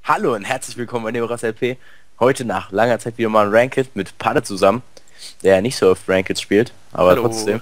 Hallo und herzlich willkommen bei Neoras LP. Heute nach langer Zeit wieder mal ein Ranked mit Padde zusammen, der nicht so oft Ranked spielt, aber Hallo. trotzdem.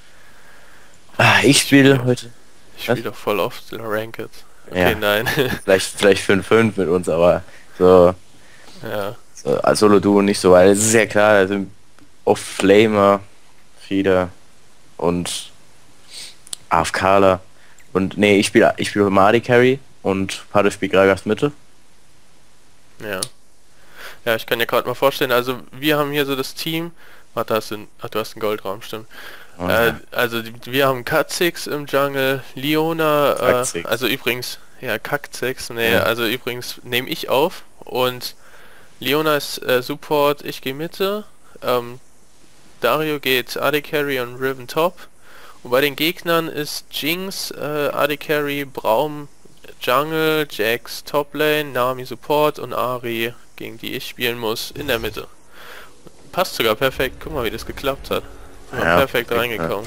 Ich spiele heute. Ich spiele doch voll oft Ranked. Okay, Ja, nein. vielleicht 5-5 mit uns, aber so, Ja. als Solo-Duo nicht so, weil es ist ja klar, also oft Flamer, Frieda und AFKler. Und nee, ich spiele Mardy Carry und Padde spielt Gragas Mitte. Ja. Ja, ich kann dir gerade mal vorstellen, also wir haben hier so das Team. Warte, du hast einen Goldraum, stimmt. Ja. Also wir haben Kha'Zix im Jungle, Leona, Kha'Zix. also übrigens, ja, Kha'Zix, nee, Ja. also übrigens nehme ich auf und Leona ist Support, ich gehe Mitte, Dario geht AD Carry und Riven Top. Und bei den Gegnern ist Jinx, AD Carry, Braum, Jungle, Jax Toplane, Nami Support und Ahri, gegen die ich spielen muss, in der Mitte. Passt sogar perfekt, guck mal wie das geklappt hat. Sind wir Ja, perfekt perfekt, reingekommen.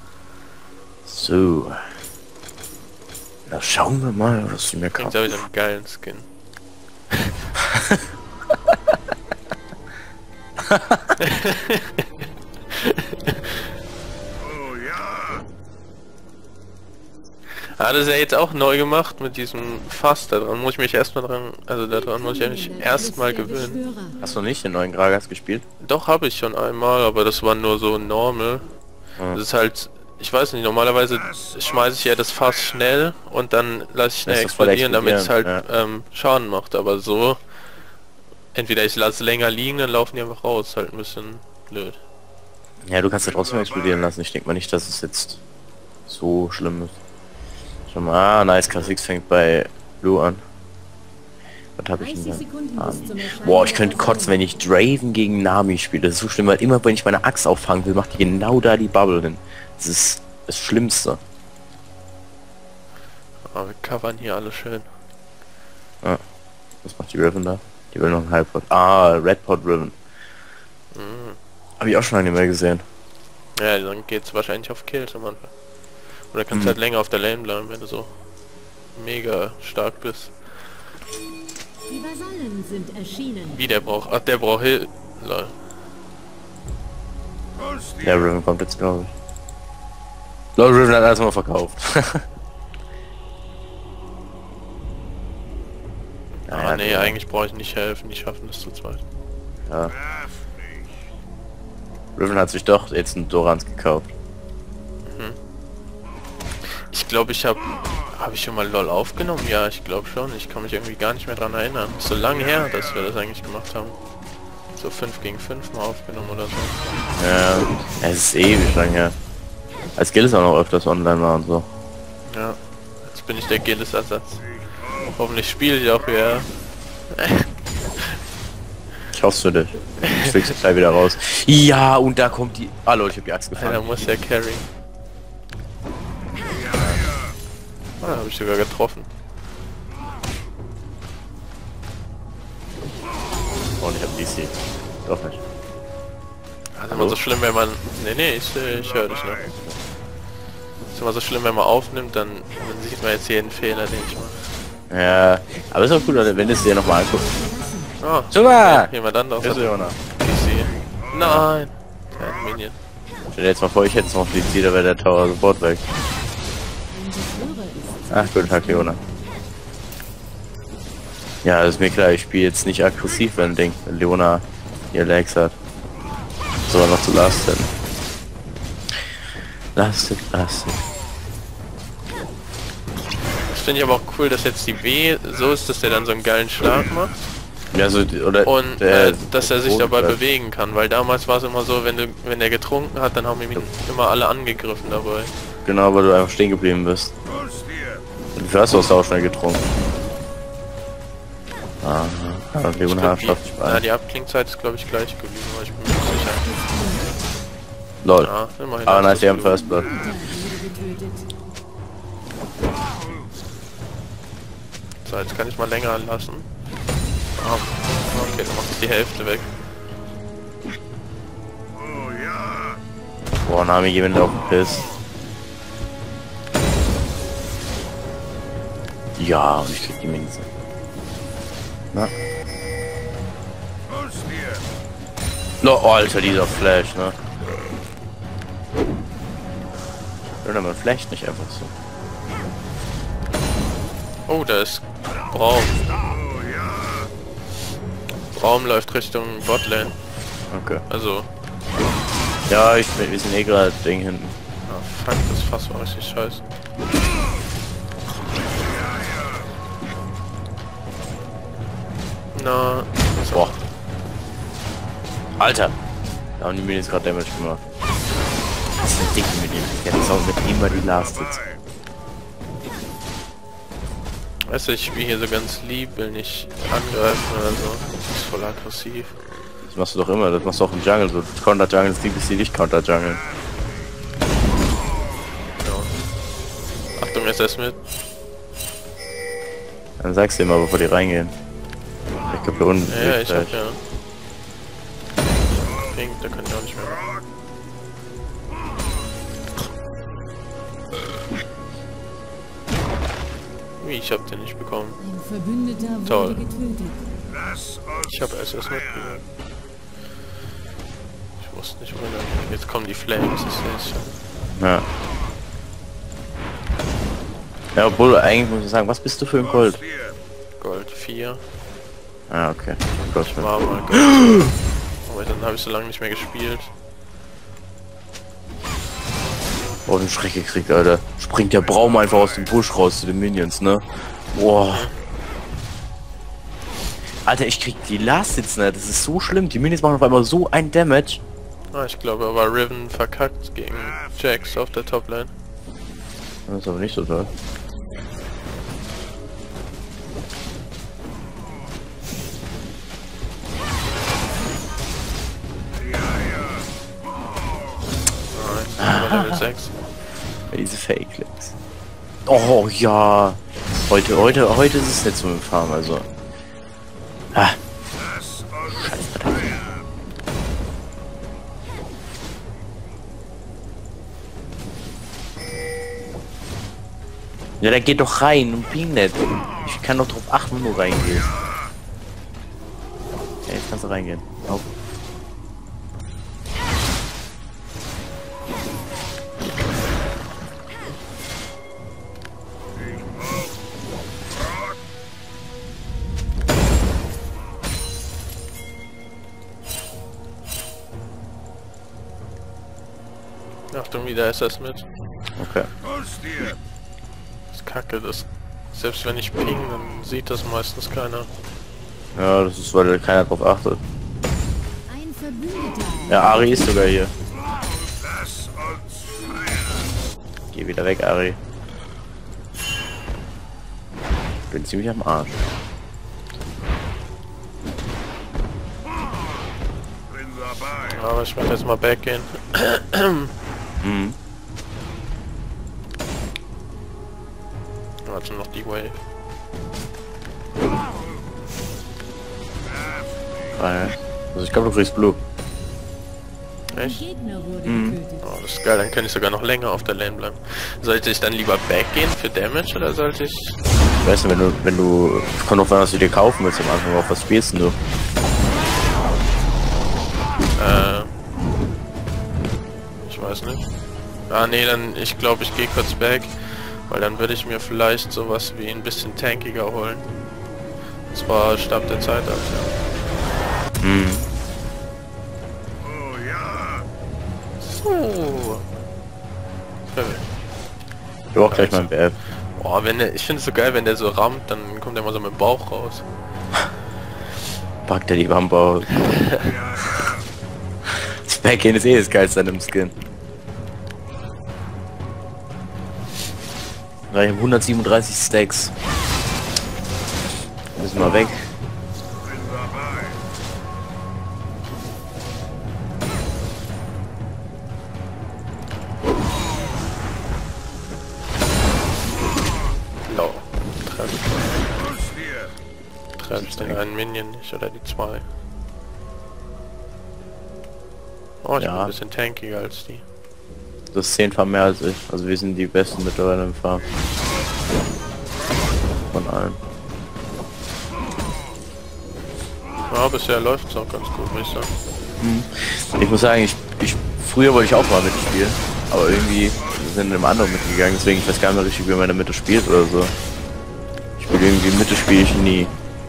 So. Na schauen wir mal, was sie mir Bringt kann. da wieder einen geilen Skin. Ah, das ist ja jetzt auch neu gemacht mit diesem Fass, daran muss ich mich erstmal dran, also daran muss ich mich erstmal gewöhnen. Hast du nicht den neuen Gragas gespielt? Doch, habe ich schon einmal, aber das war nur so normal. Das ist halt, ich weiß nicht, normalerweise schmeiße ich ja das Fass schnell und dann lasse ich schnell Lässt das voll explodieren, damit es halt explodieren, Schaden macht, aber so, entweder ich lasse länger liegen, dann laufen die einfach raus, halt ein bisschen blöd. Ja, du kannst ja trotzdem explodieren lassen. Ich denke mal nicht, dass es jetzt so schlimm ist. Schon mal, nice, K6 fängt bei Blue an. Was habe ich denn da? Boah, ich könnte kotzen, wenn ich Draven gegen Nami spiele. Das ist so schlimm, weil immer, wenn ich meine Axt auffangen will, macht die genau da die Bubble hin. Das ist das Schlimmste. Aber wir covern hier alles schön. Ja. Was macht die Riven da? Die will noch einen Halbpot. Ah, Red Pot Riven. Habe ich auch schon lange nicht mehr gesehen. Ja, dann geht's wahrscheinlich auf Kills am Anfang. Oder kannst halt länger auf der Lane bleiben, wenn du so mega stark bist. Die Vasallen sind erschienen. Wie der braucht. Ach, der braucht Hilfe. Lol. Der Riven kommt jetzt, glaube ich. Lol, Riven hat alles mal verkauft. Aber nee, genau. eigentlich brauche ich nicht helfen, die schaffen das zu zweit. Ja. Riven hat sich doch jetzt einen Dorans gekauft. Ich glaube, habe ich schon mal LOL aufgenommen? Ja, ich glaube schon. Ich kann mich irgendwie gar nicht mehr dran erinnern. Ist so lange her, dass wir das eigentlich gemacht haben. So 5 gegen 5 mal aufgenommen oder so. Ja, es ist ewig lang her. Als Gilles auch noch öfters online war und so. Ja, jetzt bin ich der Gilles-Ersatz. Hoffentlich spiele ich auch wieder. Ich hoffe für dich. Ich fliegst jetzt gleich wieder raus. Ja, und da kommt die... Ah Leute, ich hab die Axt Einer gefangen. muss ja carry. Ah, habe ich sogar getroffen. Und ich hab DC. Doch nicht. Das ist immer so schlimm, wenn man... Nee, ich höre dich noch. Ist immer so schlimm, wenn man aufnimmt, dann sieht man jetzt jeden Fehler, den ich mache. Ja, aber ist auch gut, wenn du es dir nochmal anguckst. Oh, Super! jemand anderes. Ist Jona. DC. Nein! Kein Minion. Stell dir jetzt mal vor, ich hätte es noch DC, da wäre der Tower sofort weg. Ach, guten Tag, Leona. Ja, das ist mir klar, ich spiele jetzt nicht aggressiv, wenn Leona ihr Lags hat. Sogar noch zu Lasted. Lasted. Das finde ich aber auch cool, dass jetzt die W so ist, dass der dann so einen geilen Schlag macht. Ja, so, oder Und dass er sich dabei bewegen kann, weil damals war es immer so, wenn er getrunken hat, dann haben ihn immer alle angegriffen dabei. Genau, weil du einfach stehen geblieben bist. Und du hast auch schnell getrunken. Aha, Leona schafft sich die Abklingzeit ist glaube ich gleich geblieben, aber ich bin mir nicht sicher. Lol. Ja, immerhin. Aber nice, die haben First Blood. So, jetzt kann ich mal länger lassen. Ah, okay, dann macht es die Hälfte weg. Boah, Nami jemand auf den Piss. Ja, und ich krieg die Minions. Na. No, oh, Alter, dieser Flash, ne? Oder man flasht nicht einfach so. Oh, da ist Braum. Braum läuft Richtung Botlane. Okay. Also, Ja, wir sind eh gerade Ding hinten. ah, fuck, das Fass war richtig scheiße. Na, Boah. Alter! Da haben die Minions gerade Damage gemacht. Das sind dicke Minions. Jetzt auch mit immer die Last Hits. weißt du, ich spiele hier so ganz lieb, will nicht angreifen oder so. Das ist voll aggressiv. Das machst du doch immer, das machst du auch im Jungle so. Counter-Jungle ist die, bis die nicht Counter-Jungle. Ja. Achtung, SS mit. Dann sagst du immer, bevor die reingehen. Ich glaube hier unten. Ja, ich hab ja. Pink, da kann ich auch nicht mehr machen. Wie, ich hab den nicht bekommen. Ein Verbündeter Toll. wurde getötet. Ich hab SS mitgenommen. Ich wusste nicht, wo der... Jetzt kommen die Flames, das sehe ich schon. Ja. Ja, obwohl, eigentlich muss ich sagen, was bist du für ein Gold? Gold 4. Ah, okay. Gold War mal Gold. Aber dann habe ich so lange nicht mehr gespielt. Oh, den Schreck gekriegt, Alter. Springt der Braum einfach aus dem Busch raus zu den Minions, ne? Boah. Alter, ich krieg die Last Hits, ne? Das ist so schlimm. Die Minions machen auf einmal so ein Damage. Ah, ich glaube, aber Riven verkackt gegen Jax auf der Toplane. Das ist aber nicht so toll. Ah, jetzt sind wir Level 6. Diese Fake-Clips. Oh ja. Heute ist es nicht so mit dem Farm, also. Ah. Scheiße. Ja, der geht doch rein und ping nicht. Ich kann doch drauf achten, wenn du reingehst. Ja, jetzt kannst du reingehen. Auf. Achtung, wieder ist das mit. Okay. Das ist kacke, das. Selbst wenn ich ping, dann sieht das meistens keiner. Ja, das ist, weil keiner drauf achtet. Ein Verbündeter. Ja, Ari ist sogar hier. Geh wieder weg, Ari. Bin ziemlich am Arsch. Aber ich werde jetzt mal back gehen. Mhm. Warte noch die Wave. Also ich glaube, du kriegst Blue. Ein Echt? Gegner wurde Mhm. getötet. Oh, das ist geil, dann kann ich sogar noch länger auf der Lane bleiben. Sollte ich dann lieber back gehen für Damage oder sollte ich... Weißt du, wenn du... Kommt drauf an, was du dir kaufen willst am Anfang, auf was spielst denn du? Ich weiß nicht. Ah nee, dann ich glaube ich gehe kurz back, weil dann würde ich mir vielleicht sowas wie ein bisschen tankiger holen. Und zwar Stab der Zeit ab, ja. Mhm. So. Ich brauch gleich mal ein BF. Boah, wenn der, ich finde es so geil, wenn der so rammt, dann kommt der immer so mit dem Bauch raus. Packt er die Wampe aus. Das Backend ist eh das geilste an dem Skin. Ich habe 137 Stacks. Müssen wir weg. No. Treffe ich den einen Minion nicht oder die zwei. Oh, ich bin Ja. ein bisschen tankiger als die. Das ist 10-fach mehr als ich. Also wir sind die besten mittlerweile im Farm. Von allen. Ja, bisher läuft es auch ganz gut, würde ich sagen. Ich muss sagen, früher wollte ich auch mal mitspielen, aber irgendwie sind im anderen mitgegangen, deswegen ich weiß gar nicht mehr richtig, wie man in der Mitte spielt oder so. Ich will irgendwie Mitte spiele ich nie.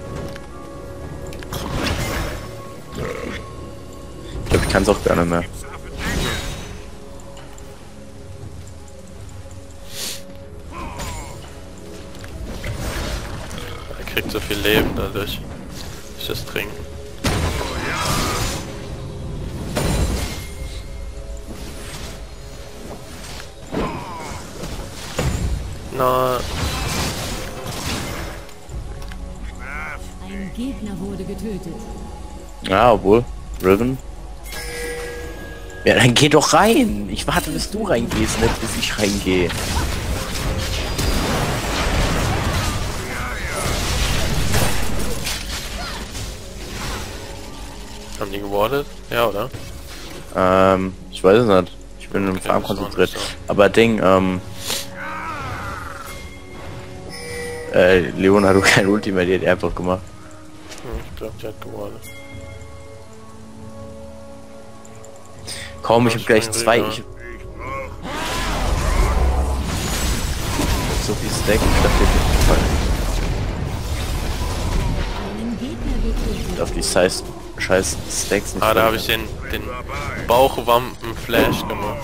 Ich glaube, ich kann es auch gar nicht mehr. Er kriegt so viel Leben dadurch. Ich das trinken. Na, Ein Gegner wurde getötet. Ja, obwohl. Riven. Ja, dann geh doch rein. Ich warte, bis du reingehst, nicht bis ich reingehe. haben die gewartet? Ja, oder? Ich weiß es nicht. Ich bin im Okay, Farm das war konzentriert. nicht so. Aber Ding, Leon hat doch kein Ultimate, die hat einfach gemacht. Ich glaube, die hat gewartet. Kaum, ich Ja, hab gleich spring zwei. rüber. Ich hab so viel Stack, ich dachte, ich hab Einen Gegner getötet. auf die scheiß Stacks nicht. Ah, da voll. habe ich den Bauchwampen-Flash gemacht.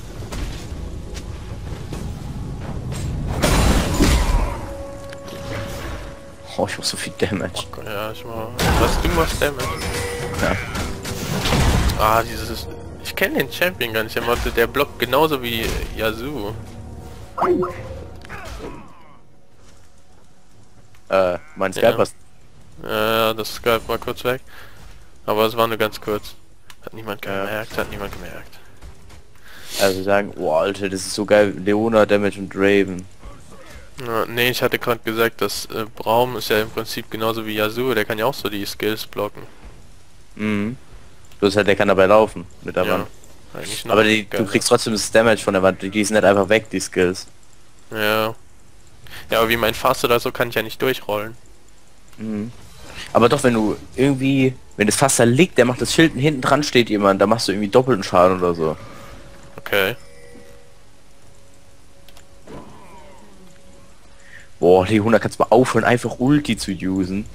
Oh, ich mach so viel Damage. Ja, ich mach... Was, du machst Damage? Ja. Ah, dieses... Ich kenne den Champion gar nicht. Der blockt genauso wie Yasuo. Mein Skype Ja. passt. Das Skype war kurz weg. Aber es war nur ganz kurz. Hat niemand Ja. gemerkt, hat niemand gemerkt. Also sagen, oh Alter, das ist so geil. Leona, Damage und Raven. Ja, nee, ich hatte gerade gesagt, dass Braum ist ja im Prinzip genauso wie Yasuo. Der kann ja auch so die Skills blocken. Mhm. Bloß halt, der kann dabei laufen mit der Ja, Wand. eigentlich noch Aber du geiler. kriegst trotzdem das Damage von der Wand. Die sind nicht einfach weg, die Skills. Ja. Ja, aber wie mein Fass oder so kann ich ja nicht durchrollen. Mhm. Aber doch, wenn du irgendwie, wenn das Fass da liegt, der macht das Schild und hinten dran steht jemand, da machst du irgendwie doppelten Schaden oder so. Okay. Boah, Leona, kannst du mal aufhören, einfach Ulti zu usen.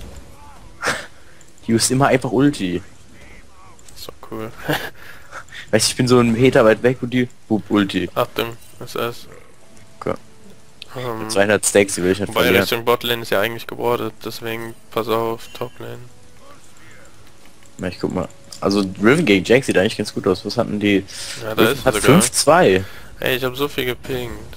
Use immer einfach Ulti. So cool. Weißt du, ich bin so einen Meter weit weg und die Ulti. Achtung, SS. Okay. 200 200 Stacks, die will ich nicht Wobei verlieren. Richtung Botlane ist ja eigentlich gebordet, deswegen pass auf, Toplane. Ja, ich guck mal. Also Riven gegen Jack sieht eigentlich ganz gut aus. Was hatten die? Ja, da Riven ist hat er sogar. 5-2. Ey, ich habe so viel gepinkt.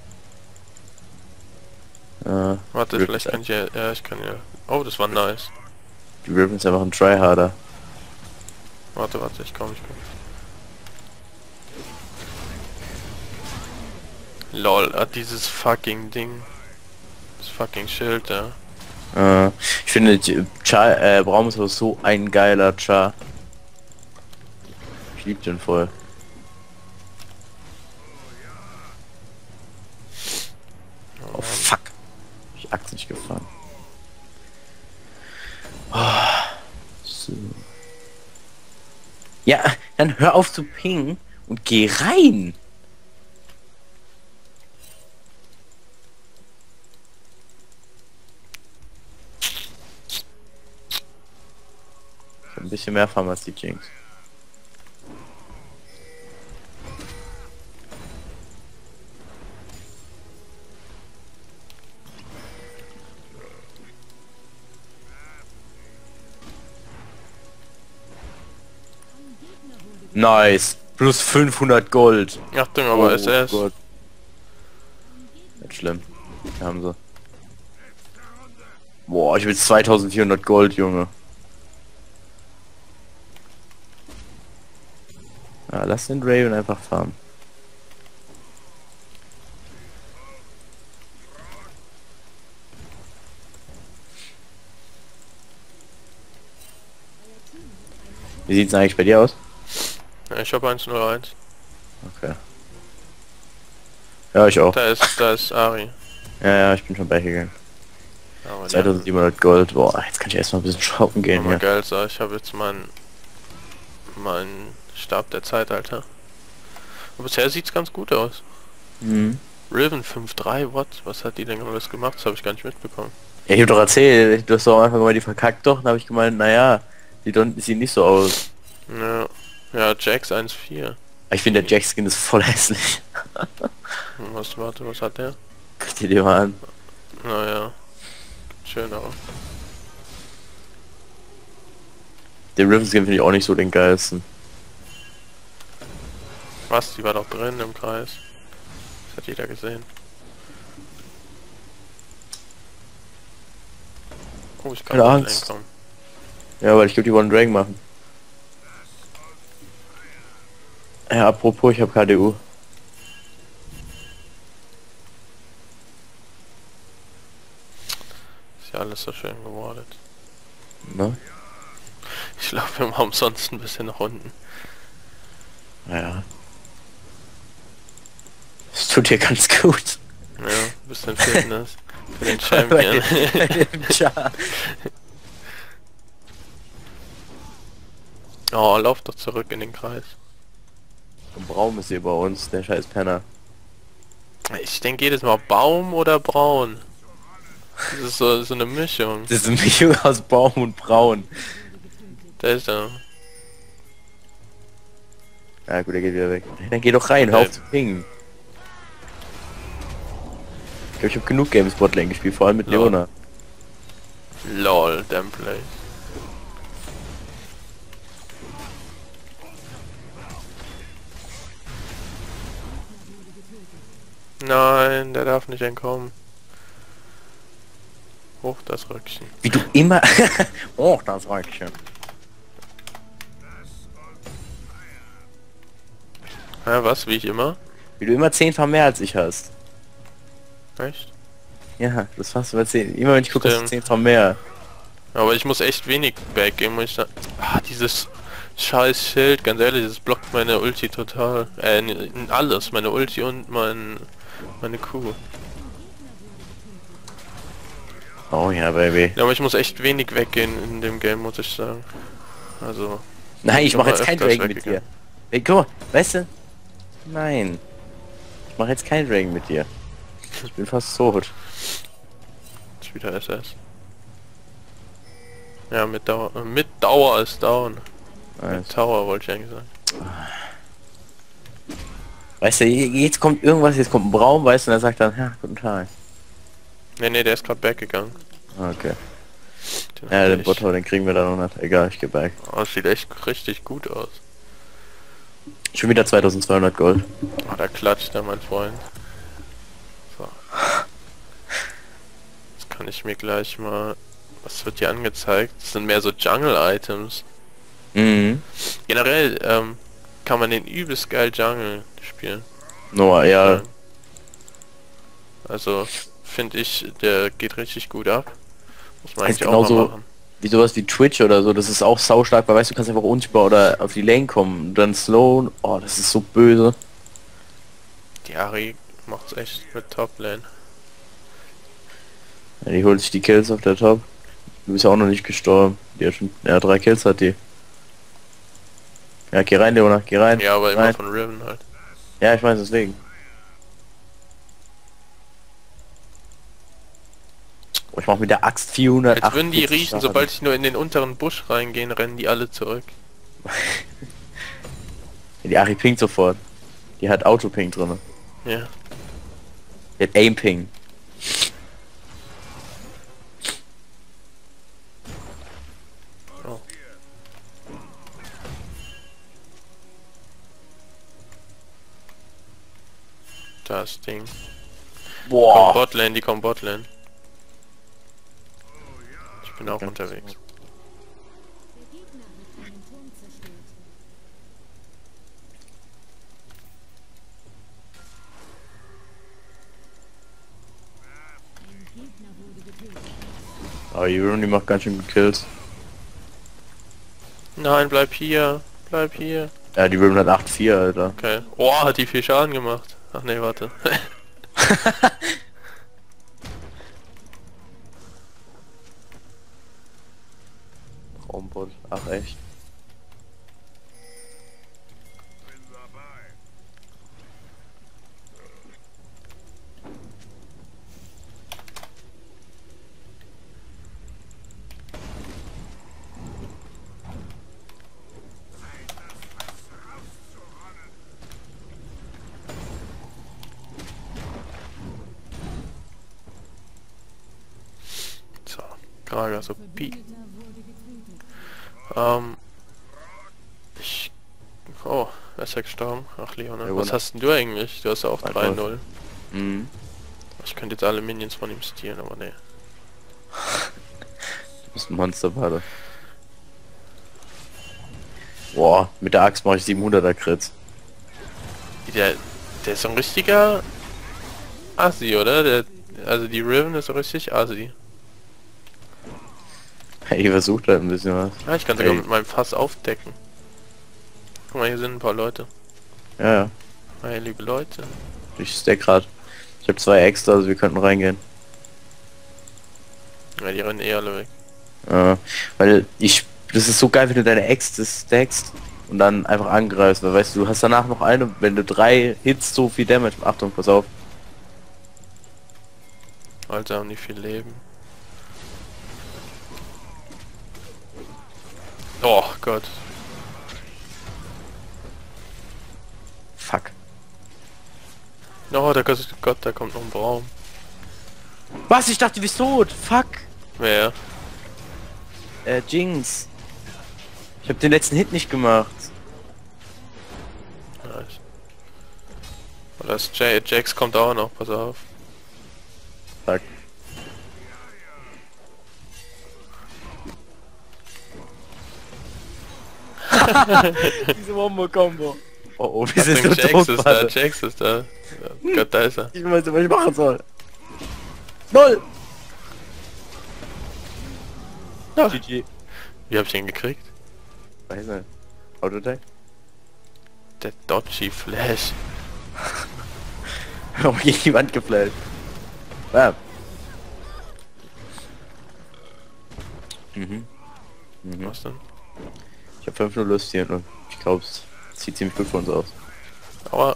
Warte, Riven vielleicht ist- kann ich ja, ich kann ja. Oh, das war nice. Die Riven ist einfach ein Tryharder. Warte, ich komme. Lol, dieses fucking Ding. Das fucking Schild, ja. Ich finde, Char, Braum ist aber so ein geiler Char. Ich lieb den voll. Oh fuck. Ich Axt nicht gefahren. So. Ja, dann hör auf zu pingen und geh rein. Ich hab ein bisschen mehr Farm als die Jinx. Nice. Plus 500 Gold. Achtung, aber SS. Gott. Nicht schlimm. Wir haben sie. Boah, ich will 2400 Gold, Junge. Ja, lass den Raven einfach farmen. Wie sieht's eigentlich bei dir aus? Ja, ich habe 101. Okay. Ja, ich auch. Da ist Ari. Ja, ich bin schon beigegangen. Aber 2700 Gold. Boah, jetzt kann ich erstmal ein bisschen shoppen gehen. ja. Ja. Geil, so, ich habe jetzt meinen Stab der Zeitalter. Und bisher sieht's ganz gut aus. Mhm. Riven 5.3, what? Was hat die denn alles gemacht? Das habe ich gar nicht mitbekommen. Ja, ich hab doch erzählt, du hast doch am Anfang gemeint, die verkackt doch, dann habe ich gemeint, naja, sieht nicht so aus. Ja, ja, Jax 1.4. Aber ich finde der Jack-Skin ist voll hässlich. Was hat der? Guck dir den mal an. Naja, schön auch. Der Riven-Skin finde ich auch nicht so den geilsten. Was? Die war doch drin im Kreis. Das hat jeder gesehen. Oh, ich kann Keine nicht Angst. reinkommen. Ja, weil ich glaube, die wollen Dragon machen. Ja, apropos, ich habe KDU. Ist ja alles so schön gewordet. Ne? Ich laufe immer umsonst ein bisschen nach unten. Naja. Das tut dir ganz gut. Ja, ein bisschen Fitness für den Champion. Oh, lauf doch zurück in den Kreis. Und Braun ist hier bei uns, der scheiß Penner. Ich denke jedes Mal Baum oder Braun. Das ist so eine Mischung. Das ist eine Mischung aus Baum und Braun. Da ist er. Ja gut, der geht wieder weg. Dann geh doch rein, hör auf zu pingen. Ich glaube, ich habe genug Games Botlane gespielt, vor allem mit Lol. Leona. LOL, Damplay. Nein, der darf nicht entkommen. Hoch das Röckchen. Wie du immer... oh, das Röckchen. Ja, was, wie ich immer? Wie du immer 10-fach mehr als ich hast. Echt? Ja, das fast über 10. Immer wenn ich gucke, hast du Stimmt. 10-fach mehr. Aber ich muss echt wenig backgehen, muss ich sagen. Ah, dieses scheiß Schild, ganz ehrlich, das blockt meine Ulti total. Alles, meine Ulti und meine Q. Oh ja, Baby. Ja, aber ich muss echt wenig weggehen in dem Game, muss ich sagen. Also... Nein, ich bin mache mal jetzt kein öfters Dragon mit dir. weggegangen. Hey, guck mal, weißt du? Nein. Ich mache jetzt kein Dragon mit dir. Ich bin fast tot. Ist wieder SS. Ja, mit Dauer ist down. Mit Nice. Tower wollte ich eigentlich sagen. Weißt du, jetzt kommt irgendwas, jetzt kommt ein Braun, weißt du, und er sagt dann, ja, guten Tag. Nee, der ist gerade backgegangen. Okay. Den Ja, hab den ich- Bot, den kriegen wir da noch nicht. Egal, ich geh back. Oh, das sieht echt richtig gut aus. Schon wieder 2200 Gold. Oh, da klatscht er, mein Freund. So. Jetzt kann ich mir gleich mal... Was wird hier angezeigt? Das sind mehr so Jungle-Items. Mhm. Generell kann man den übelst geil Jungle spielen. Noah, ja. Also finde ich, der geht richtig gut ab. Muss man Ist eigentlich auch mal genauso machen. wie sowas wie Twitch oder so, das ist auch saustark, weil weißt du, kannst einfach unsichtbar oder auf die Lane kommen und dann slow. Oh, das ist so böse. Die Ari macht's echt mit Top-Lane. Ja, die holt sich die Kills auf der Top. Du bist ja auch noch nicht gestorben. Die hat schon, ja, 3 Kills hat die. Ja, geh rein, Leona, geh rein. Ja, aber immer rein. von Riven halt. Ja, ich weiß, deswegen. Oh, ich mach mit der Axt 400. Jetzt würden die riechen, sobald ich nur in den unteren Busch reingehen, rennen die alle zurück. Die Ari pingt sofort. Die hat Auto-Ping drin. Ja. Die hat Aim-Ping. Oh. Das Ding. Kommt Boah. Botlane, die kommen Botlane. Ich bin auch unterwegs. Aber die Rooney macht ganz schön gut Kills. Nein, bleib hier. Bleib hier. Ja, die Riven hat 8-4, Alter. Okay. Oh, hat die viel Schaden gemacht. Ach nee, warte. Raumbot. Ach echt. So, Gragas OP. Ich... Oh, wer ist ja gestorben? Ach, Leon, ne? Was hast denn du eigentlich? Du hast ja auch 3-0. Mhm. Ich könnte jetzt alle Minions von ihm stehlen, aber ne. Du bist ein Monster, warte. Boah, mit der Axt mache ich 700er Crits. Der ist so ein richtiger Assi, oder? Also die Riven ist so richtig Assi. Hey, versucht halt ein bisschen was. Ja, ich kann sogar mit meinem Fass aufdecken. Guck mal, hier sind ein paar Leute. Ja, ja. Hey, liebe Leute. Ich stack grad. Ich habe 2 extra, also wir könnten reingehen. Ja, die rennen eh alle weg. Weil das ist so geil, wenn du deine Äxte stackst und dann einfach angreifst, weil weißt du, du hast danach noch eine, wenn du 3 Hits so viel Damage. Achtung, pass auf. Alter, haben nicht viel Leben. Oh Gott. Fuck. Oh, Gott, da kommt noch ein Baum. Was? Ich dachte, du bist tot. Fuck. Wer? Jinx. Ich habe den letzten Hit nicht gemacht. Nice. Oder ist Jax kommt auch noch, pass auf. Fuck. Diese Wombo-Combo. Oh, oh, wir sind so Jax tot, ist da, Jax ist da. Ja, Gott, da ist er. Ich weiß nicht, was ich machen soll. Null! Ja. GG. Wie hab ich ihn gekriegt? Weiß nicht. Autotech? Der Dodgy Flash. Warum gegen die Wand geflasht? Ja. Was denn? Ich habe 5-0 Lust hier und ich glaube, es sieht ziemlich gut für uns aus. Aber...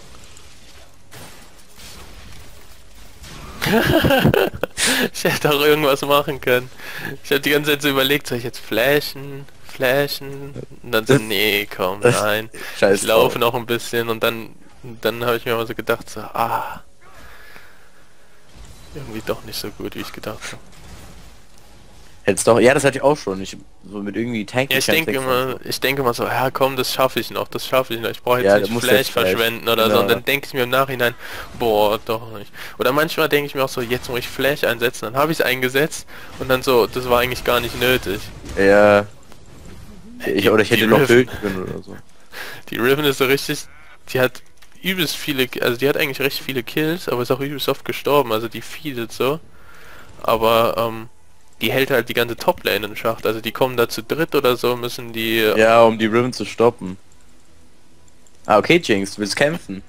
ich hätte auch irgendwas machen können. Ich habe die ganze Zeit so überlegt, soll ich jetzt flashen? Und dann so, nee, komm, nein. Scheiß Ich laufe noch ein bisschen und dann habe ich mir aber so gedacht, so, irgendwie doch nicht so gut, wie ich gedacht habe. Hättest doch, ja, das hatte ich auch schon. Ich so mit irgendwie Tank. Ja, ich denke mal so, ja komm, das schaffe ich noch. Ich brauche jetzt Ja, nicht muss Flash jetzt Flash. verschwenden oder so. Genau. Und dann denke ich mir im Nachhinein, boah, doch nicht. Oder manchmal denke ich mir auch so, jetzt muss ich Flash einsetzen. Dann habe ich es eingesetzt und dann so, das war eigentlich gar nicht nötig. Ja. Ich hätte noch Riven. töten können oder so. Die Riven ist so richtig, die hat übelst viele, also die hat eigentlich recht viele Kills, aber ist auch übelst oft gestorben. Also die feedet so. Aber, die hält halt die ganze Top-Lane in Schacht. Also die kommen da zu dritt oder so, müssen die... Ja, um die Riven zu stoppen. Ah, okay, Jinx, du willst kämpfen.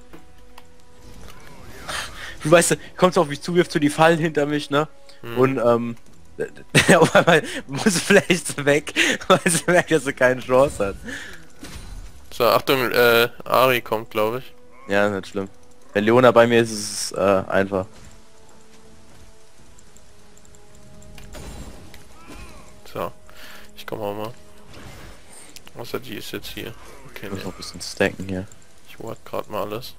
Du weißt, du kommst auf mich zu, wirfst du die Fallen hinter mich, ne? Und, auf einmal muss vielleicht weg, weil sie merkt, dass sie keine Chance hat. So, Achtung, Ari kommt, glaube ich. Ja, nicht schlimm. Wenn Leona bei mir ist, ist es einfach. So, ich komme auch mal. Außer die ist jetzt hier. Okay, Ich muss nee. noch ein bisschen stacken hier. Ich warte gerade mal alles.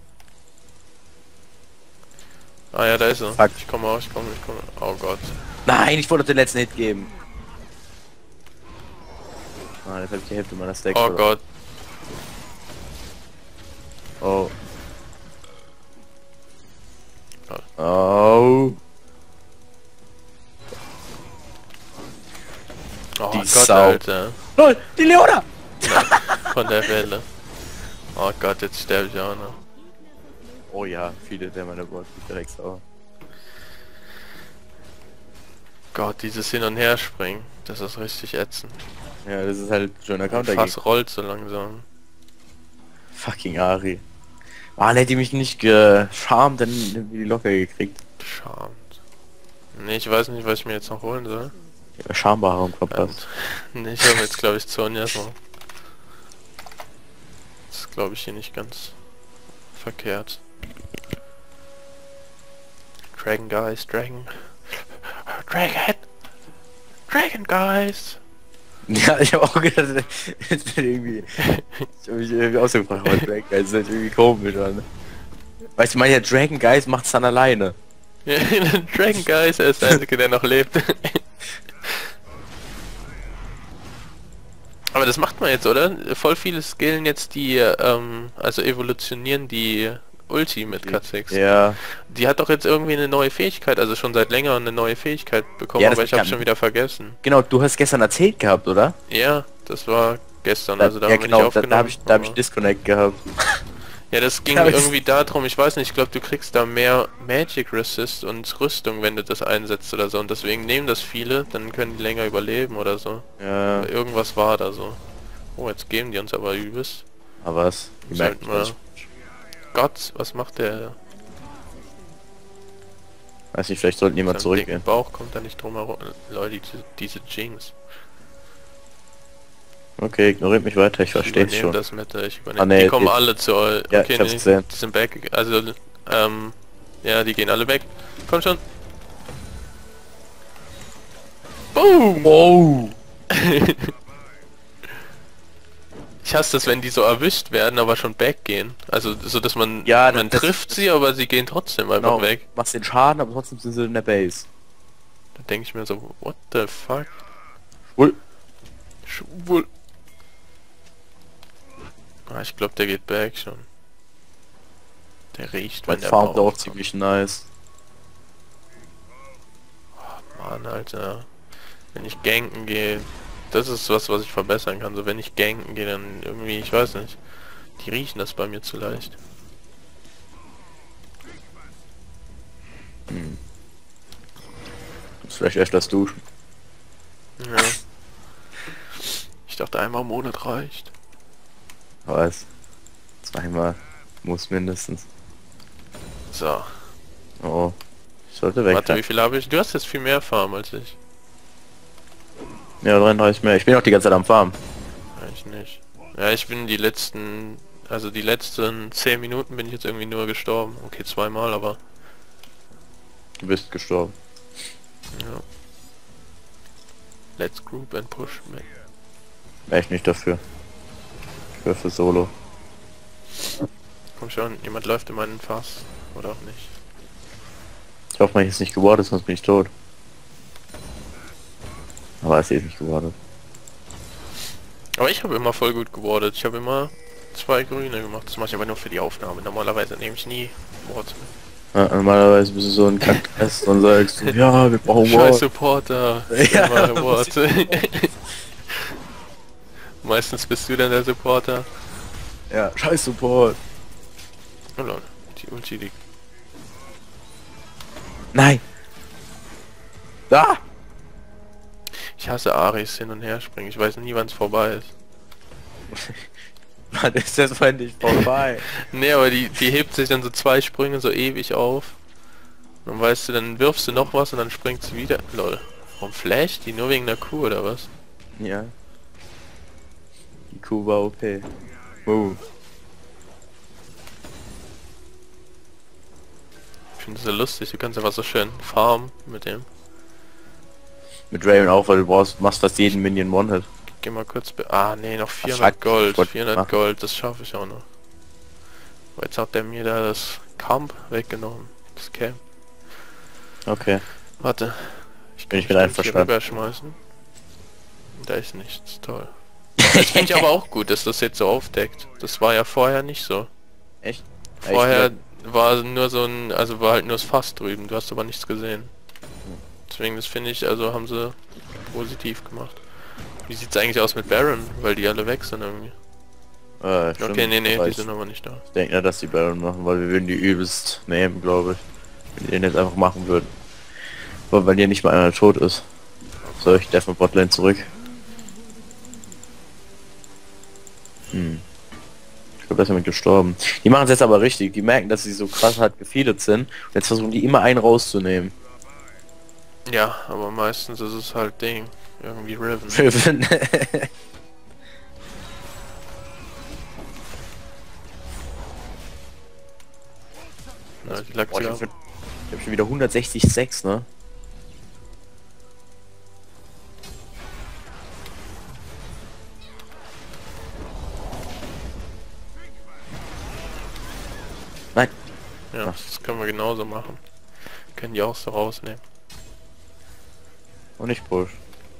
Ah ja, da ist er. Fuck. Ich komme auch, ich komme. Oh Gott. Nein, ich wollte den letzten Hit geben. Ah, jetzt habe ich die Hälfte meiner Stacks. Oh verloren. Gott. Oh. Oh. Oh Die Gott, Sau. Alter. Lol, die Leona! Von der Welle. Oh Gott, jetzt sterbe ich auch noch. Oh ja, viele der meine Worte direkt sauer. Gott, dieses Hin- und Herspringen. Das ist richtig ätzend. Ja, das ist halt schon ein Counter. Fass rollt so langsam. Fucking Ari. Ah, hätte die mich nicht gescharmt, dann hätten wir die locker gekriegt. Charmt. Nee, ich weiß nicht, was ich mir jetzt noch holen soll. Schambehaarung verpasst. Nee, ich habe jetzt glaube ich Sonja so. Das ist glaube ich hier nicht ganz verkehrt. Dragon Guys, Dragon. Dragon Guys! Ja, ich habe auch gedacht, jetzt bin irgendwie... Ich habe mich irgendwie ausgefragt, aber Dragon Guys ist halt irgendwie komisch, ne? Weißt du, man ja Dragon Guys macht's dann alleine. Ja, Dragon Guys, er ist der Einzige, der noch lebt. Aber das macht man jetzt, oder? Voll viele skillen jetzt die, also evolutionieren die Ulti mit Kha'Zix. Ja. Die hat doch jetzt irgendwie eine neue Fähigkeit, also schon seit längerem eine neue Fähigkeit bekommen, Ja, aber ich habe schon wieder vergessen. Genau, du hast gestern erzählt gehabt, oder? Ja, das war gestern, also da ja, haben wir genau, nicht aufgenommen. da hab ich Disconnect gehabt. Ja, das ging Ja, irgendwie darum, ich weiß nicht, ich glaube du kriegst da mehr Magic Resist und Rüstung, wenn du das einsetzt oder so, und deswegen nehmen das viele, dann können die länger überleben oder so. Ja. Aber irgendwas war da so. Oh, jetzt geben die uns aber übelst. Aber was? Die merken Sollten wir... das. Gott, was macht der? Weiß nicht, vielleicht sollten jemand Seinem zurückgehen. dicken Bauch kommt da nicht drum herum. Leute, diese Jinx. Okay, ignoriert mich weiter, ich verstehe es schon. Das mit, ich übernehme. Ah, nee, die kommen die- alle zu euch. Ja, Okay, ich hab's gesehen. die sind back. Also, ja, die gehen alle weg. Komm schon. Boom! Oh! Ich hasse das, wenn die so erwischt werden, aber schon back gehen. Also, so dass man, Ja, man das- trifft sie, aber sie gehen trotzdem einfach Genau, weg. machst den Schaden, aber trotzdem sind sie in der Base. Da denke ich mir so, what the fuck? Schwul. Schwul. Ah, ich glaube, der geht back schon. Der riecht, wenn Mein der Farm Bauch auch kommt. ziemlich nice. Mann, Alter. Wenn ich ganken gehe, das ist was ich verbessern kann. So, wenn ich ganken gehe, dann irgendwie, ich weiß nicht. Die riechen das bei mir zu leicht. Muss vielleicht öfters duschen. Ja. Ich dachte, einmal im Monat reicht. Was? Zweimal. Muss mindestens. So. Oh. Ich sollte weg. Warte, wie viel habe ich? Du hast jetzt viel mehr Farm als ich. Ja, 33 mehr. Ich bin auch die ganze Zeit am Farm. Ich nicht. Ja, ich bin die letzten... Also die letzten 10 Minuten bin ich jetzt irgendwie nur gestorben. Okay, zweimal, aber... Du bist gestorben. Ja. Let's group and push, man. Wäre ich nicht dafür. Ich wäre für Solo. Komm schon, jemand läuft in meinen Fass. Oder auch nicht. Ich hoffe, man ist nicht gewartet, sonst bin ich tot. Aber es ist nicht gewartet. Aber ich habe immer voll gut gewordet. Ich habe immer 2 Grüne gemacht. Das mache ich aber nur für die Aufnahme. Normalerweise nehme ich nie Wort mit. Ja, normalerweise bist du so ein Kackfest und sagst du, ja, wir brauchen Scheiß Ward. Supporter. Ja, Immer Worte. Meistens bist du dann der Supporter. Ja, scheiß Support. Oh Leute, die Ulti liegt. Nein! Da! Ich hasse Aris hin und her springen. Ich weiß nie, wann es vorbei ist. Wann ist das endlich vorbei? Nee, aber die hebt sich dann so 2 Sprünge so ewig auf. Und weißt du, dann wirfst du noch was und dann springt sie wieder. Lol. Warum flasht die? Nur wegen der Kuh oder was? Ja. Die Kuh war OP. Oh. Ich finde es so lustig. Du kannst einfach so schön farmen mit dem. Mit Raven auch, weil du machst fast jeden Minion One-Hit. Geh mal kurz... Ah, nee, noch fuck, 400 Gold. ich wollte 400 machen. Gold, das schaffe ich auch noch. Aber jetzt hat der mir da das Camp weggenommen. Das Camp. Okay. Warte. Ich Bin ich mit bestimmt einverstanden. hier rüberschmeißen. Da ist nichts. Toll. Das finde ich aber auch gut, dass das jetzt so aufdeckt. Das war ja vorher nicht so. Echt? Vorher war nur so ein... Also war halt nur das Fass drüben. Du hast aber nichts gesehen. Deswegen, das finde ich, also haben sie positiv gemacht. Wie sieht's eigentlich aus mit Baron? Weil die alle weg sind irgendwie. Stimmt, Okay, nee, aber die ich sind aber nicht da. denke nicht, dass die Baron machen, weil wir würden die übelst nehmen, glaube ich. Wenn die den jetzt einfach machen würden. Aber weil hier nicht mal einer tot ist. So, ich darf mit Botlane zurück. Ich glaube, da ist jemand gestorben. Die machen es jetzt aber richtig. Die merken, dass sie so krass halt gefeedet sind. Und jetzt versuchen die immer einen rauszunehmen. Ja, aber meistens ist es halt Ding. Irgendwie Riven. Riven. Ja, die lag Boah, ich sie hab ab. schon wieder 166, ne? Nein. Ja, das können wir genauso machen. Können die auch so rausnehmen. Und nicht Push.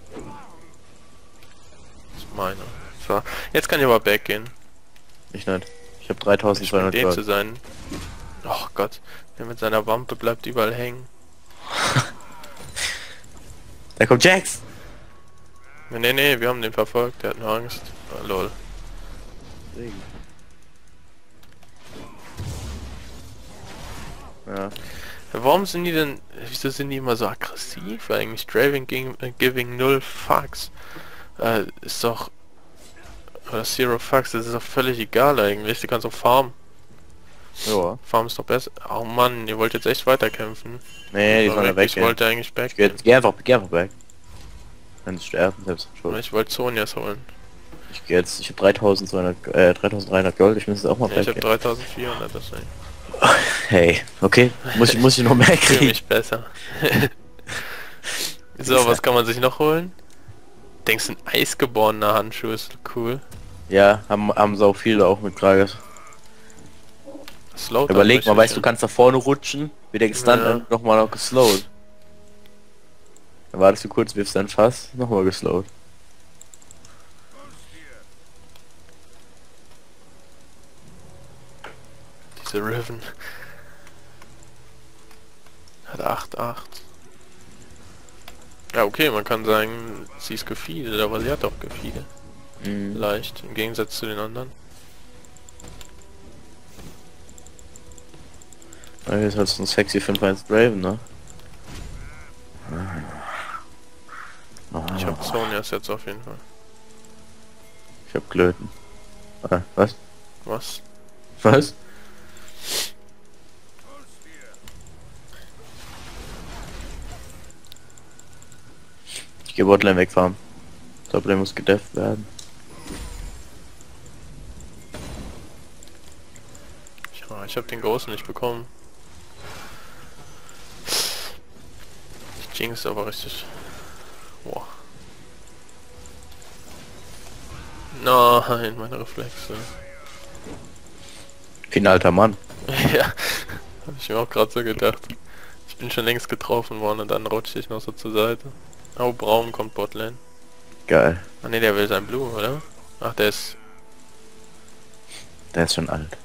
Das ist meine. So, jetzt kann ich aber backgehen. Ich nicht. Ich habe Ich 3200 bin zu Gold. sein. Oh Gott, der mit seiner Wampe bleibt überall hängen. Da kommt Jax! Nee, wir haben den verfolgt, der hat nur Angst. Ah, lol. Ja. Warum sind die denn, wieso sind die immer so aggressiv eigentlich? Draven giving 0 fucks. Ist doch, oder Zero fucks, das ist doch völlig egal eigentlich, du kannst auch farmen. Ja. Farm ist doch besser. Oh Mann, ihr wollt jetzt echt weiterkämpfen. Nee, die Aber sollen ja weg. ich wollte eigentlich back. Geh einfach weg. Wenn sie sterben, selbst schuld. Ich wollte Sonias holen. Ich gehe jetzt, ich habe 3300 Gold, ich muss jetzt auch mal Ja, ich habe back. 3400, deswegen. Hey, okay, muss ich noch mehr Ich fühle kriegen. mich besser. So, was kann man sich noch holen? Denkst du, ein eisgeborener Handschuh ist cool? Ja, haben so viele auch mit Gragas. Slowed Überleg mal, weißt du, kannst da vorne rutschen, wird der gestunt Ja. und nochmal noch geslowt. Dann wartest du kurz, wirfst dann Fass, nochmal geslowt. Diese Riven. Hat 8,8. Ja, okay, man kann sagen, sie ist gefiedelt, aber sie hat auch gefiedelt. Mhm. Leicht, im Gegensatz zu den anderen. Ja, jetzt hast du ein sexy 5-1 Draven, ne? Ich habe Sonias jetzt auf jeden Fall. Ich hab Klöten. Was? Was? Was? Ich geh Botlane wegfahren. Toplane muss gedefft werden. Ja, ich habe den Großen nicht bekommen. Ich jinx aber richtig. Boah. Nein, meine Reflexe. Wie ein alter Mann. Ja, habe ich mir auch gerade so gedacht. Ich bin schon längst getroffen worden und dann rutsche ich noch so zur Seite. Oh, Braun kommt Botlane. Geil. Ah ne, der will sein Blue, oder? Ach, der ist... Der ist schon alt.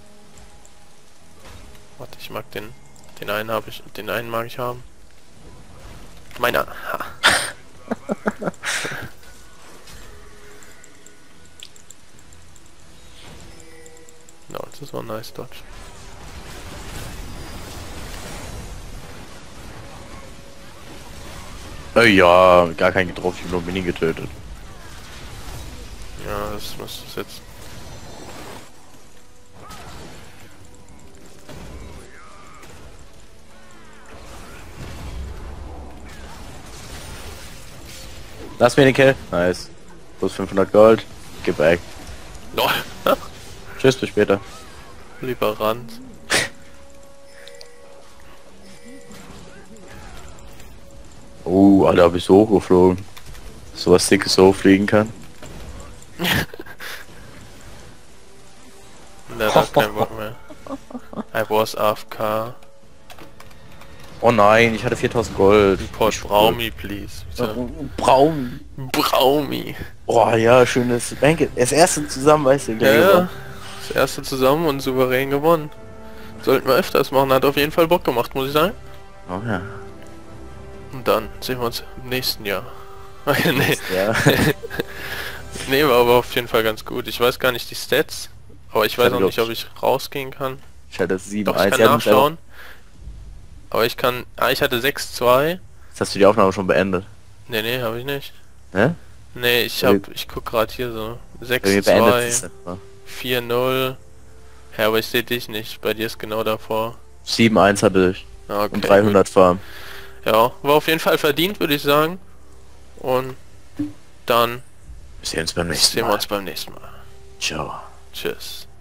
Warte, ich mag den... Den einen habe ich... Den einen mag ich haben. Meiner. Ha. No, das war ein nice Dodge. Ja, gar kein getroffen, ich hab nur Mini getötet. Ja, das muss das jetzt... Lass mir den Kill. Nice. Plus 500 Gold. Gib back. No. Tschüss, bis später. Lieferant. Oh, Alter, hab ich so hochgeflogen. So was Dickes so fliegen kann. Der hat keinen Bock mehr. I was AFK. Oh nein, ich hatte 4000 Gold. Report Braumi, please. So. Braun. Braumi. Oh ja, schönes Bank. Das erste zusammen, weißt du, Ja, gleich ja. Das erste zusammen und souverän gewonnen. Sollten wir öfters machen, hat auf jeden Fall Bock gemacht, muss ich sagen. Oh ja. Und dann sehen wir uns im nächsten Jahr. Nee. Ja. Nee, war aber auf jeden Fall ganz gut. Ich weiß gar nicht die Stats, aber ich weiß auch nicht, ob ich rausgehen kann. Ich hatte 7-1. Doch, ich kann nachschauen. Aber ich kann... Ah, ich hatte 6-2. Jetzt hast du die Aufnahme schon beendet. Nee, habe ich nicht. Ne? Nee, ich guck gerade hier so. Irgendwie beendet es 6-2, nicht mal. 4-0. Ja, aber ich sehe dich nicht. Bei dir ist genau davor. 7-1 hatte ich. Ah, okay, Und 300 Farm. Ja, war auf jeden Fall verdient, würde ich sagen. Und dann Wir sehen uns beim nächsten sehen wir Mal. uns beim nächsten Mal. Ciao. Tschüss.